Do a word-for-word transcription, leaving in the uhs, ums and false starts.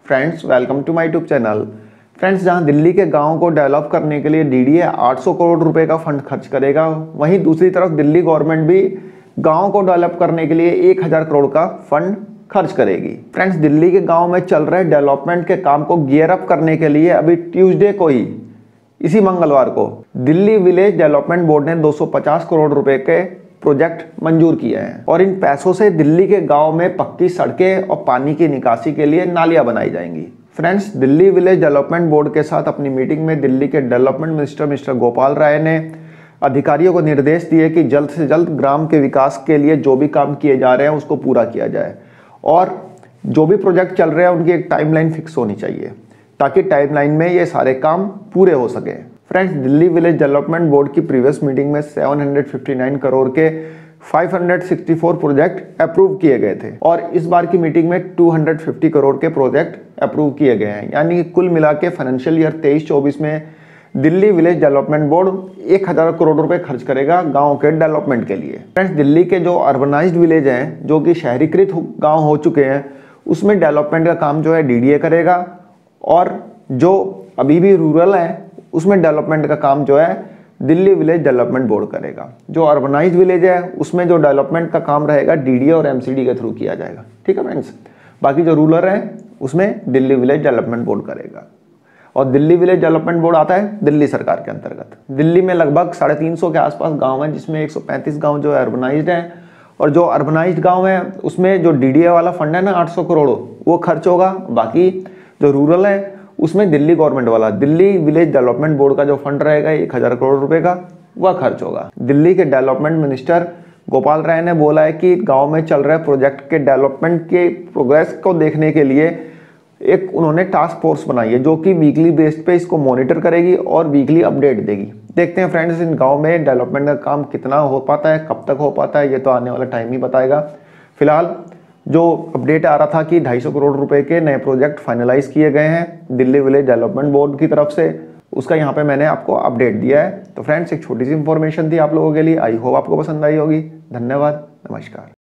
Friends, welcome to my YouTube channel. Friends, जहां दिल्ली के गांव को डेवलप करने के लिए डीडीए आठ सौ करोड़ रुपए का फंड खर्च करेगा, वहीं दूसरी तरफ दिल्ली गवर्नमेंट भी गांव को डेवलप करने के लिए एक हज़ार करोड़ का फंड खर्च करेगी। फ्रेंड्स, दिल्ली के गांव में चल रहे डेवलपमेंट के काम को गियर अप करने के लिए अभी ट्यूसडे को ही, इसी मंगलवार को, दिल्ली विलेज डेवलपमेंट बोर्ड ने दो सौ पचास करोड़ रुपए के प्रोजेक्ट मंजूर किए हैं और इन पैसों से दिल्ली के गांव में पक्की सड़कें और पानी की निकासी के लिए नालियां बनाई जाएंगी। Friends, Delhi village development board के साथ अपनी मीटिंग में दिल्ली के development minister mister Gopal Rai ने अधिकारियों को निर्देश दिए कि जल्द से जल्द ग्राम के विकास के लिए जो भी काम किए जा रहे हैं उसको पूरा किया जाए और जो भी प्रोजेक्ट चल रहे हैं उनकी एक टाइमलाइन फिक्स होनी चाहिए ताकि टाइमलाइन में ये सारे काम पूरे हो सके। Friends, Delhi village development board की प्रीवियस मीटिंग में सात सौ उनसठ करोड़ के पाँच सौ चौंसठ प्रोजेक्ट अप्रूव किए गए थे और इस बार की मीटिंग में दो सौ पचास करोड़ के प्रोजेक्ट अप्रूव किए गए हैं। यानी कुल मिला के फाइनेंशियल ईयर तेईस चौबीस में दिल्ली विलेज डेवलपमेंट बोर्ड एक हज़ार करोड़ रुपए खर्च करेगा गांव के डेवलपमेंट के लिए। फ्रेंड्स, दिल्ली के जो अर्बनाइज्ड विलेज हैं, जो कि शहरीकृत गांव हो चुके हैं, उसमें डेवलपमेंट का काम जो है डीडीए करेगा और जो अभी भी रूरल है उसमें डेवलपमेंट का काम जो है दिल्ली विलेज डेवलपमेंट बोर्ड करेगा। जो अर्बनाइज्ड विलेज है उसमें जो डेवलपमेंट का काम रहेगा डीडीए और एमसीडी के थ्रू किया जाएगा। ठीक है फ्रेंड्स, बाकी जो रूरल है उसमें दिल्ली विलेज डेवलपमेंट बोर्ड करेगा और दिल्ली विलेज डेवलपमेंट बोर्ड आता है दिल्ली सरकार के अंतर्गत। दिल्ली में लगभग साढ़े तीन सौ के आसपास गाँव हैं, जिसमें एक सौ पैंतीस गाँव जो है अर्बनाइज्ड हैं और जो अर्बनाइज्ड गाँव है उसमें जो डीडीए वाला फंड है ना आठ सौ करोड़, वो खर्च होगा। बाकी जो रूरल है उसमें दिल्ली गवर्नमेंट वाला दिल्ली विलेज डेवलपमेंट बोर्ड का जो फंड रहेगा एक हज़ार करोड़ रुपए का, वह खर्च होगा। दिल्ली के डेवलपमेंट मिनिस्टर गोपाल राय ने बोला है कि गांव में चल रहे प्रोजेक्ट के डेवलपमेंट के प्रोग्रेस को देखने के लिए एक उन्होंने टास्क फोर्स बनाई है जो कि वीकली बेस पे इसको मॉनिटर करेगी और वीकली अपडेट देगी। देखते हैं फ्रेंड्स, इन गाँव में डेवलपमेंट का काम कितना हो पाता है, कब तक हो पाता है, ये तो आने वाला टाइम ही बताएगा। फिलहाल जो अपडेट आ रहा था कि ढाई सौ करोड़ रुपए के नए प्रोजेक्ट फाइनलाइज किए गए हैं दिल्ली विलेज डेवलपमेंट बोर्ड की तरफ से, उसका यहाँ पे मैंने आपको अपडेट दिया है। तो फ्रेंड्स, एक छोटी सी इंफॉर्मेशन थी आप लोगों के लिए, आई होप आपको पसंद आई होगी। धन्यवाद, नमस्कार।